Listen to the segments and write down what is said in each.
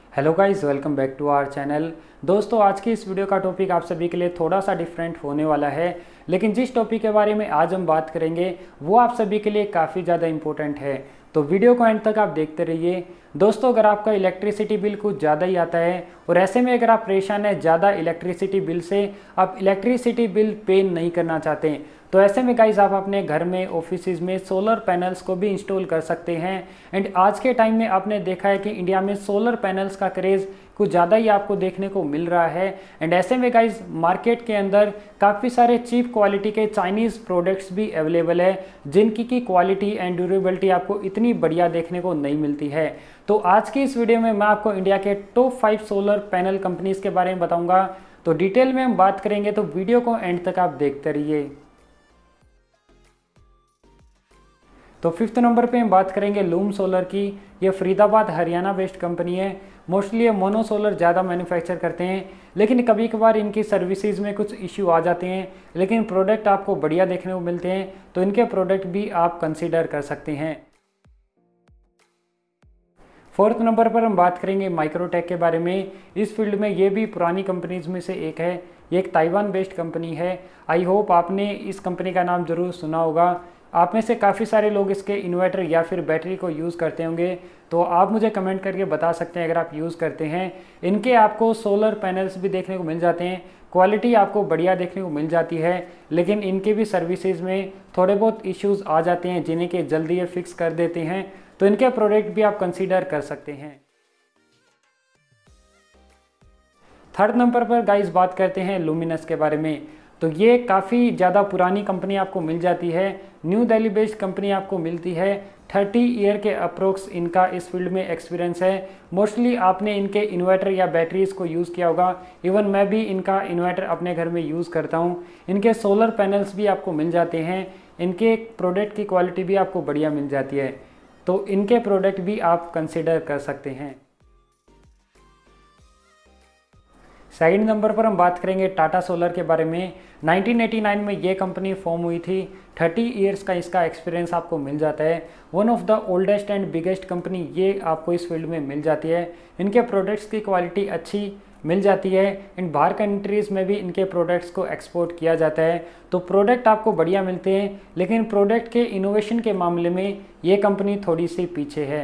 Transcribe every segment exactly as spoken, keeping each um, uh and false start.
Hello guys, welcome back to our channel. दोस्तों, आज की इस वीडियो का टॉपिक आप सभी के लिए थोड़ा सा डिफरेंट होने वाला है, लेकिन जिस टॉपिक के बारे में आज हम बात करेंगे वो आप सभी के लिए काफ़ी ज़्यादा इम्पोर्टेंट है। तो वीडियो को एंड तक आप देखते रहिए। दोस्तों, अगर आपका इलेक्ट्रिसिटी बिल कुछ ज़्यादा ही आता है और ऐसे में अगर आप परेशान हैं ज़्यादा इलेक्ट्रिसिटी बिल से, आप इलेक्ट्रिसिटी बिल पे नहीं करना चाहते, तो ऐसे में गाइज आप अपने घर में, ऑफिस में सोलर पैनल्स को भी इंस्टॉल कर सकते हैं। एंड आज के टाइम में आपने देखा है कि इंडिया में सोलर पैनल्स का क्रेज़ कुछ ज़्यादा ही आपको देखने को मिल रहा है। एंड ऐसे में गाइज मार्केट के अंदर काफ़ी सारे चीप क्वालिटी के चाइनीज़ प्रोडक्ट्स भी अवेलेबल है, जिनकी की क्वालिटी एंड ड्यूरेबिलिटी आपको इतनी बढ़िया देखने को नहीं मिलती है। तो आज की इस वीडियो में मैं आपको इंडिया के top five solar panel companies के बारे में बताऊंगा। तो डिटेल में हम बात करेंगे, तो वीडियो को एंड तक आप देखते रहिए। तो फिफ्थ नंबर पे हम बात करेंगे लूम सोलर की। ये फरीदाबाद हरियाणा बेस्ड कंपनी है। मोस्टली ये मोनो सोलर ज़्यादा मैन्युफैक्चर करते हैं, लेकिन कभी कभार इनकी सर्विसेज में कुछ इश्यू आ जाते हैं, लेकिन प्रोडक्ट आपको बढ़िया देखने को मिलते हैं, तो इनके प्रोडक्ट भी आप कंसीडर कर सकते हैं। फोर्थ नंबर पर हम बात करेंगे माइक्रोटेक के बारे में। इस फील्ड में ये भी पुरानी कंपनीज में से एक है। ये एक ताइवान बेस्ड कंपनी है। आई होप आपने इस कंपनी का नाम ज़रूर सुना होगा। आप में से काफ़ी सारे लोग इसके इन्वर्टर या फिर बैटरी को यूज़ करते होंगे, तो आप मुझे कमेंट करके बता सकते हैं अगर आप यूज़ करते हैं। इनके आपको सोलर पैनल्स भी देखने को मिल जाते हैं, क्वालिटी आपको बढ़िया देखने को मिल जाती है, लेकिन इनके भी सर्विसेज में थोड़े बहुत इश्यूज़ आ जाते हैं जिन्हें कि जल्दी ये फिक्स कर देते हैं, तो इनके प्रोडक्ट भी आप कंसीडर कर सकते हैं। थर्ड नंबर पर गाइस बात करते हैं लुमिनस के बारे में। तो ये काफ़ी ज़्यादा पुरानी कंपनी आपको मिल जाती है। न्यू दिल्ली बेस्ड कंपनी आपको मिलती है। थर्टी ईयर के अप्रोक्स इनका इस फील्ड में एक्सपीरियंस है। मोस्टली आपने इनके इन्वर्टर या बैटरीज को यूज़ किया होगा। इवन मैं भी इनका इन्वर्टर अपने घर में यूज़ करता हूँ। इनके सोलर पैनल्स भी आपको मिल जाते हैं। इनके प्रोडक्ट की क्वालिटी भी आपको बढ़िया मिल जाती है, तो इनके प्रोडक्ट भी आप कंसिडर कर सकते हैं। सेकंड नंबर पर हम बात करेंगे टाटा सोलर के बारे में। नाइनटीन एटी नाइन में ये कंपनी फॉर्म हुई थी। थर्टी इयर्स का इसका एक्सपीरियंस आपको मिल जाता है। One of the oldest and biggest company ये आपको इस फील्ड में मिल जाती है। इनके प्रोडक्ट्स की क्वालिटी अच्छी मिल जाती है। इन बाहर कंट्रीज़ में भी इनके प्रोडक्ट्स को एक्सपोर्ट किया जाता है, तो प्रोडक्ट आपको बढ़िया मिलते हैं, लेकिन प्रोडक्ट के इनोवेशन के मामले में ये कंपनी थोड़ी सी पीछे है।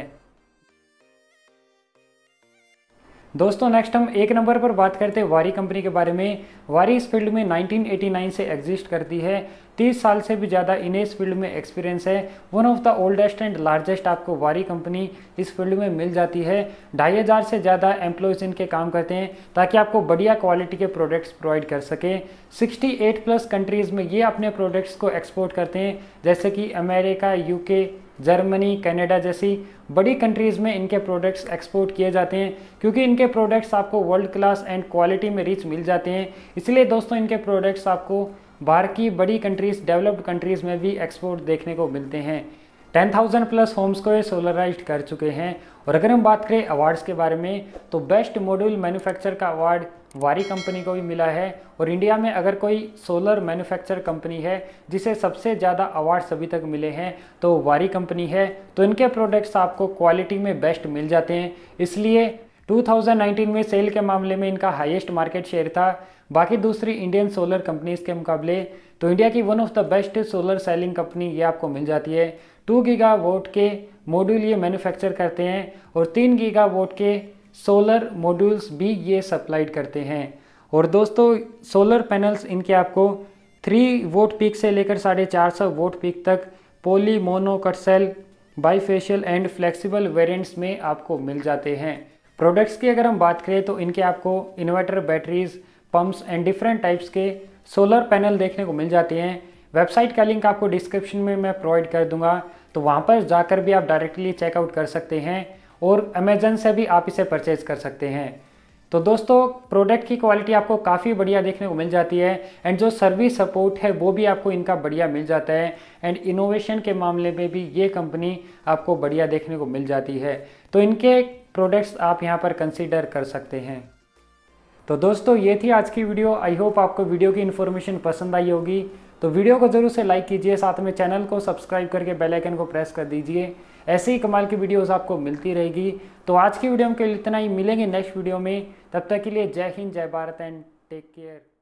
दोस्तों, नेक्स्ट हम एक नंबर पर बात करते हैं वारी कंपनी के बारे में। वारी इस फील्ड में नाइनटीन एटी नाइन से एग्जिस्ट करती है। तीस साल से भी ज़्यादा इन्हें इस फील्ड में एक्सपीरियंस है। One of the oldest and largest आपको वारी कंपनी इस फील्ड में मिल जाती है। ढाई हज़ार से ज़्यादा एम्प्लॉयज़ इनके काम करते हैं ताकि आपको बढ़िया क्वालिटी के प्रोडक्ट्स प्रोवाइड कर सके। सिक्सटी एट प्लस कंट्रीज़ में ये अपने प्रोडक्ट्स को एक्सपोर्ट करते हैं, जैसे कि अमेरिका, यूके, जर्मनी, कनाडा जैसी बड़ी कंट्रीज़ में इनके प्रोडक्ट्स एक्सपोर्ट किए जाते हैं, क्योंकि इनके प्रोडक्ट्स आपको वर्ल्ड क्लास एंड क्वालिटी में रिच मिल जाते हैं। इसलिए दोस्तों, इनके प्रोडक्ट्स आपको बाहर की बड़ी कंट्रीज़, डेवलप्ड कंट्रीज़ में भी एक्सपोर्ट देखने को मिलते हैं। टेन थाउजेंड प्लस होम्स को ये सोलराइज्ड कर चुके हैं। और अगर हम बात करें अवार्ड्स के बारे में, तो बेस्ट मॉड्यूल मैन्युफैक्चर का अवार्ड वारी कंपनी को भी मिला है। और इंडिया में अगर कोई सोलर मैन्युफैक्चर कंपनी है जिसे सबसे ज़्यादा अवार्ड्स अभी तक मिले हैं, तो वारी कंपनी है। तो इनके प्रोडक्ट्स आपको क्वालिटी में बेस्ट मिल जाते हैं, इसलिए टू थाउजेंड नाइनटीन में सेल के मामले में इनका हाईएस्ट मार्केट शेयर था बाकी दूसरी इंडियन सोलर कंपनीज के मुकाबले। तो इंडिया की one of the best solar selling company ये आपको मिल जाती है। टू गीगा वोट के मॉड्यूल ये मैन्युफैक्चर करते हैं और तीन गीगा वोट के सोलर मॉड्यूल्स भी ये सप्लाइड करते हैं। और दोस्तों, सोलर पैनल्स इनके आपको थ्री वोट पीक से लेकर साढ़े चार सौ वोट पीक तक poly, mono, cut cell, bifacial and flexible variants में आपको मिल जाते हैं। प्रोडक्ट्स की अगर हम बात करें, तो इनके आपको inverter, batteries, pumps and different types के सोलर पैनल देखने को मिल जाते हैं। वेबसाइट का लिंक आपको डिस्क्रिप्शन में मैं प्रोवाइड कर दूंगा, तो वहाँ पर जाकर भी आप डायरेक्टली चेकआउट कर सकते हैं और अमेजन से भी आप इसे परचेज कर सकते हैं। तो दोस्तों, प्रोडक्ट की क्वालिटी आपको काफ़ी बढ़िया देखने को मिल जाती है एंड जो सर्विस सपोर्ट है वो भी आपको इनका बढ़िया मिल जाता है। एंड इनोवेशन के मामले में भी ये कंपनी आपको बढ़िया देखने को मिल जाती है, तो इनके प्रोडक्ट्स आप यहाँ पर कंसीडर कर सकते हैं। तो दोस्तों, ये थी आज की वीडियो। आई होप आपको वीडियो की इन्फॉर्मेशन पसंद आई होगी। तो वीडियो को जरूर से लाइक कीजिए, साथ में चैनल को सब्सक्राइब करके बेल आइकन को प्रेस कर दीजिए। ऐसे ही कमाल की वीडियोस आपको मिलती रहेगी। तो आज की वीडियो में केवल इतना ही, मिलेंगे नेक्स्ट वीडियो में, तब तक के लिए जय हिंद, जय भारत एंड टेक केयर।